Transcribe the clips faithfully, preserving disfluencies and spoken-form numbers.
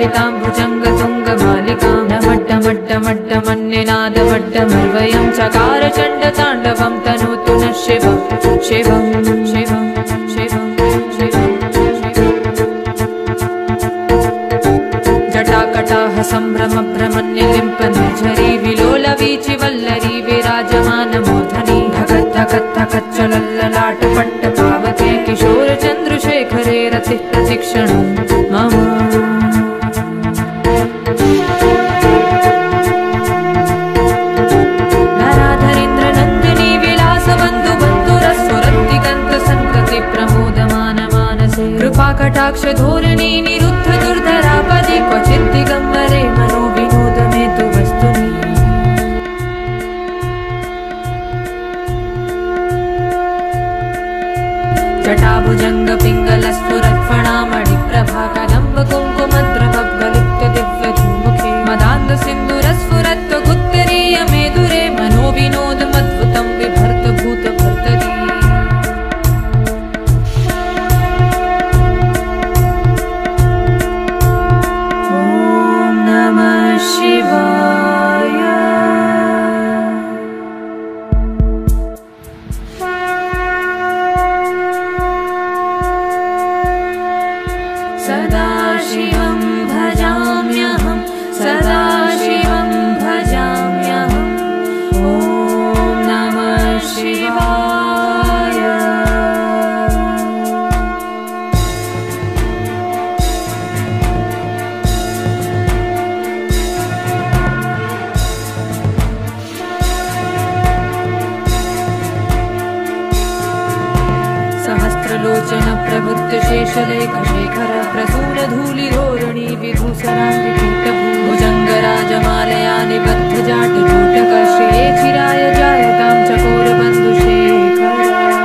ललितां भुजङ्गतुङ्गमालिकां डमड्डमड्डमड्डमन्यनादमड्डमर्वयं चकार चण्डताण्डवं तनोतु नः शिवं शिवं शिवं शिवं शिवं जटाकटाह सम्भ्रमभ्रमन्यलिम्पनिर्झरी विलोलवीचिवल्लरी विराजमानमूर्धनि धगत् धगत् धगच्चलल्ललाटपट्टपावते किशोरचन्द्रशेखरे रतिः प्रतिक्षणं मम नराधरेन्द्रनन्दिनी विलासबन्धुबन्धुरस्फुरत्तिकन्तसन्तति प्रमोदमानमानसे कृपाकटाक्षधोरिणी निरुद्ध दुर्धरापदि क्वचित् दिगम्बरे मनो विनोदमेतु वस्तुनि जटाभुजङ्गपिङ्गलस्फुरत्फणामणिप्रभाकदम्ब कुङ्कुमद्रवगलिप्त दिव्यधूमुखे मदान्दसिन्दूरस्फुरत्वगुत्तरीयमेदुरे मनो विनोदमद्भुतं बिभर्त भूतभर्तरी ॐ नमः शिवाय सदाशिवं भजाम्यहं सदाशिवं भजाम्यहं ॐ नमः शिवाय सहस्रलोचन प्रभुत्य शेषलेखशेखर प्रसूनधूलिधोरणी विधूसराङ्गिकीटभुजङ्गराजमालया निबद्धजाटजूटक श्रिये चिराय जायतां चकोरबन्धुशेखर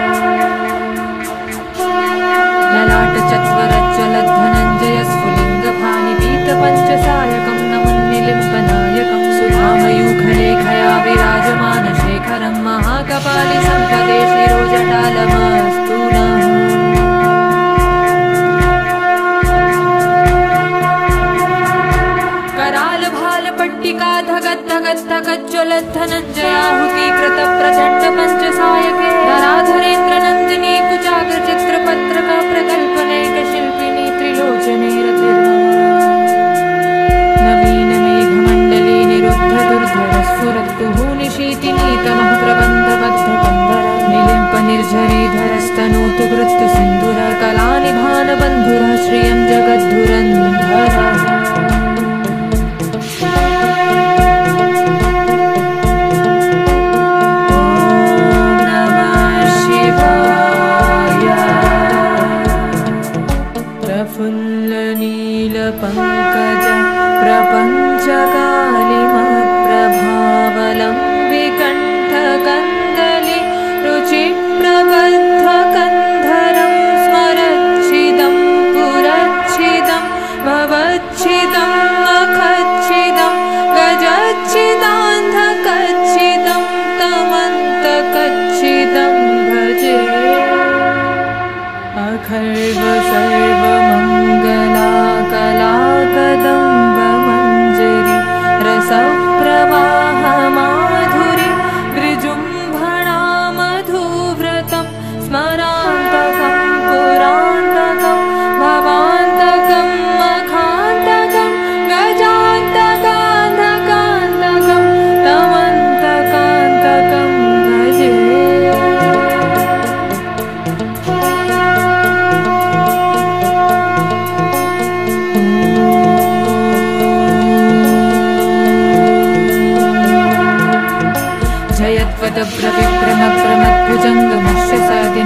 ललाटचत्वरज्ज्वलद्धनञ्जयस्फुलिङ्गफानिपीतपञ्चसायकं नमन्निलिम्पनायकं सुधामयूखलेखया विराजमानशेखरं महाकपालि सम्पदे शिरोजटालमस्तु नः करालभालपट्टिका धगत् धगत् धगज्ज्वलद्धनञ्जयाहुतीकृत प्रचण्ड पञ्चसायके नराधरेन्द्रनन्दिनी कुचाग्रचित्रपत्रक प्रकल्पनैकशिल्पिनी त्रिलोचने रतिर्मा नवीन मेघमण्डली निरुद्ध दुर्धर स्फुरत्कुहूनिशीतिनीतमः प्रबन्धबद्धकन्धर निलिम्प निर्झरीधरस्तनोतु वृत्त सिन्दूर कलानिभानबन्धुरः श्रियं जगद्धुरन्धरः प्रफुल्लनीलपङ्कज प्रपञ्चकालिमप्रभावलम्बिकण्ठकन्दलि रुचिप्रबद्धकन्धरं स्मरच्छिदं पुरच्छिदं भवच्छिदं मखच्छिदं गजच्छिदान्धकच्छिदं तमन्तकच्छिदं भजे अखर्व सर्वमङ्गलाकलाकदम्बमञ्जरी रसप्रवाहमाधुरी विजृम्भणा मधुव्रतं स्मरान्तकं पुरान्तकं भवान्तकं मखान्तकं गजान्तकान्तकान्तकं तमन्तकान्तकं भजे जयत्वदब्रविभ्रमभ्रमद्भुजङ्गमश्यसादि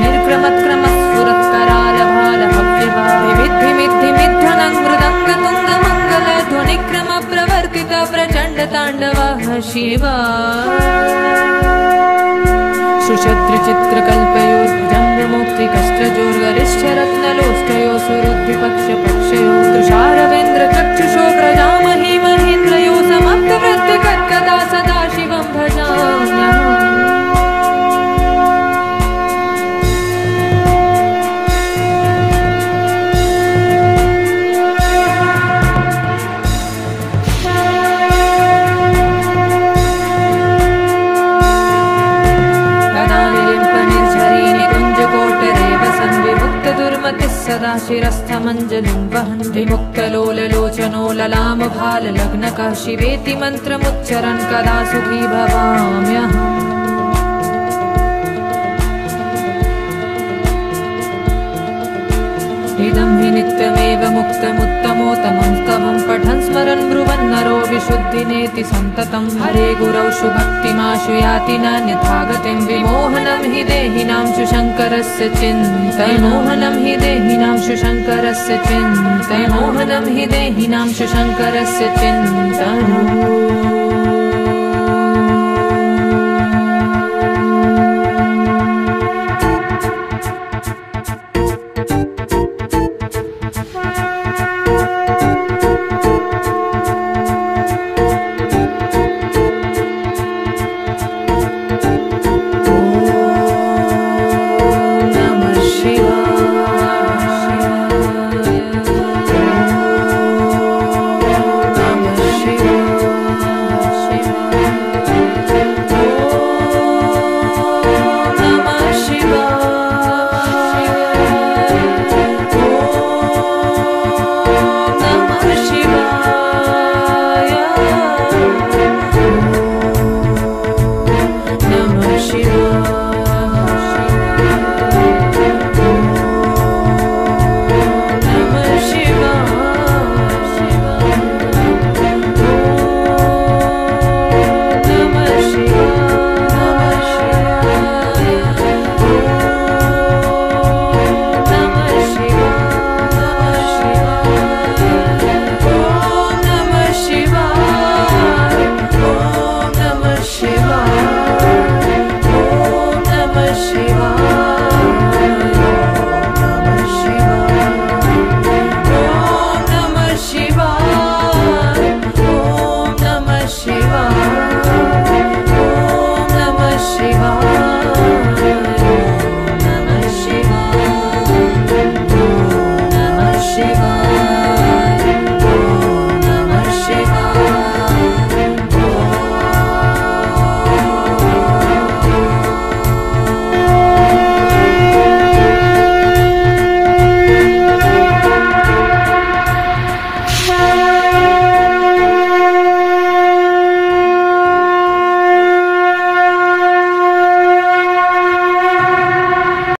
निर्क्रमत्क्रमस्फुरत्करालभालभव्यवा विविद्धिमिद्धिमिद्धनं मृदङ्गतुङ्गमङ्गलध्वनिक्रमप्रवर्तित प्रचण्डताण्डवः शिवा सुषद्रिचित्रकल्पयोर्भुजङ्गमौक्तिकष्टजोर्गरिष्ठरत्नलोष्टयो सुरुद्धिपक्षपक्षयो तुषारवेन्द्रचक्षुषो प्रजामही महेन्द्रयो समप्तवृत्तिकर्कदा सदा शिवं भजाम्यहम् सदा शिरस्थमञ्जलिं वहन् विमुक्तलोललोचनो ललामभाललग्नकः शिवेति मन्त्रमुच्चरन् कदा सुखी भवाम्यहम्। इदं हि नित्यमेव मुक्तमुत्तमोत्तमं स्तवं पठन् स्मरन् ब्रुवन् नरो विशुद्धिनेति सन्ततं हरे गुरौ शुभक्तिमाशु याति नान्यथा गतिं विमोहनं हि देहिनां शुशङ्करस्य चिन्तय मोहनं हि देहिनां शुशङ्करस्य चिन्तय मोहनं हि देहिनां शुशङ्करस्य चिन्तय।